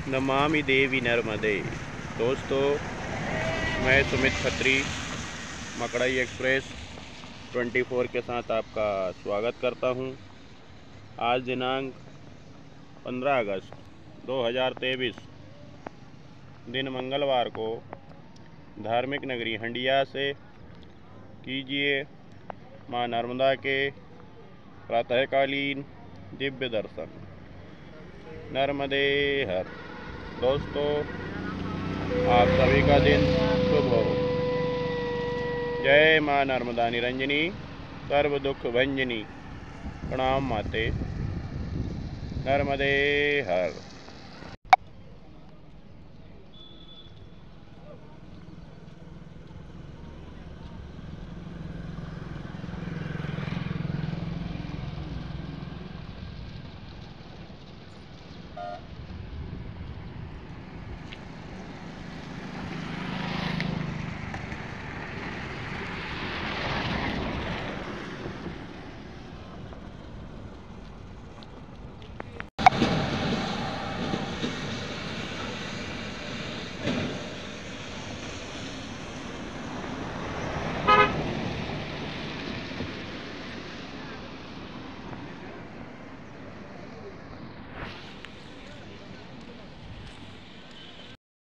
नमामि देवी नर्मदे। दोस्तों, मैं सुमित खत्री मकड़ई एक्सप्रेस 24 के साथ आपका स्वागत करता हूं। आज दिनांक 15 अगस्त 2023 दिन मंगलवार को धार्मिक नगरी हंडिया से कीजिए मां नर्मदा के प्रातःकालीन दिव्य दर्शन। नर्मदे हर। दोस्तों, आप सभी का दिन शुभ हो। जय मां नर्मदा निरंजनी, सर्व दुख भंजनी। प्रणाम माते। नर्मदे हर।